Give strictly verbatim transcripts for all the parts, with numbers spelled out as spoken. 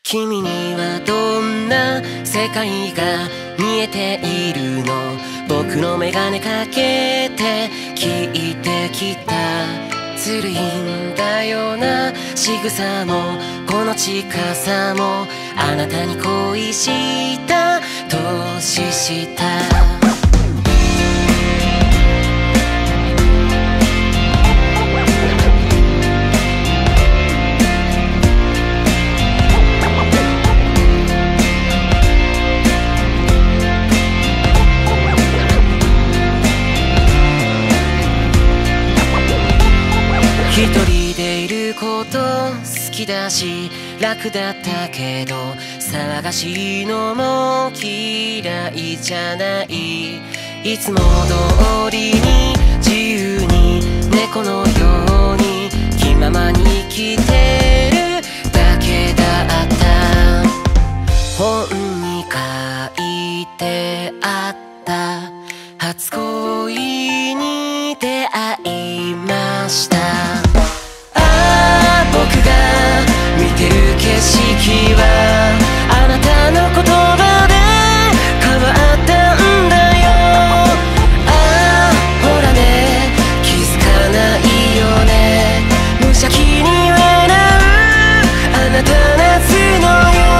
君にはどんな世界が見えているの？僕の眼鏡かけて聞いてきた。ずるいんだよな仕草もこの近さも、あなたに恋した年下。一人でいること好きだし楽だったけど、騒がしいのも嫌いじゃない。いつも通りに自由に猫のように気ままに生きてるだけだった。本に書いてあった初恋に出会いました。僕が見てる景色はあなたの言葉で変わったんだよ。ああほらね気づかないよね、無邪気に笑うあなた夏のよ。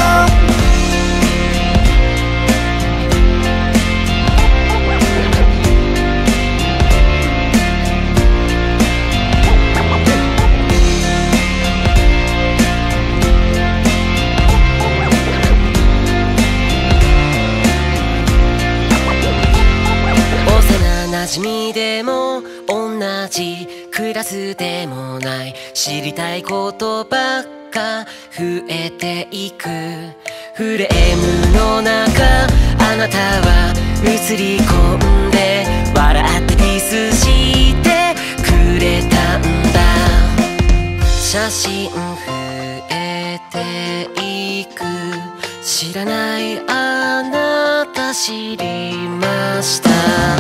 馴染みでも同じクラスでもない、知りたいことばっか増えていく。フレームの中あなたは映り込んで笑ってキスしてくれたんだ。写真増えていく、知らないあなた知りました。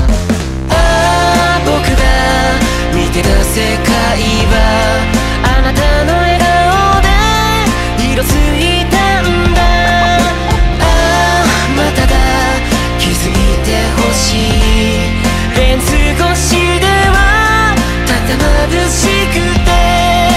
僕が見てた世界はあなたの笑顔で色づいたんだ。ああまただ気づいてほしい、レンズ越しではただ眩しくて。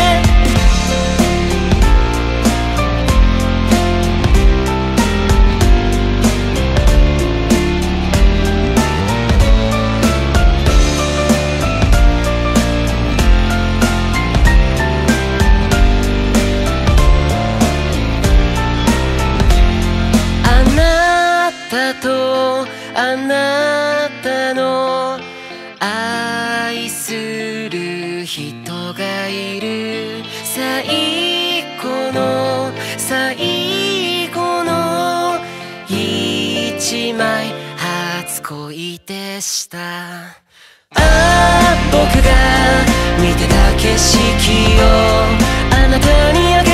あなたの愛する人がいる、最後の最後の一枚初恋でした。ああ僕が見てた景色をあなたに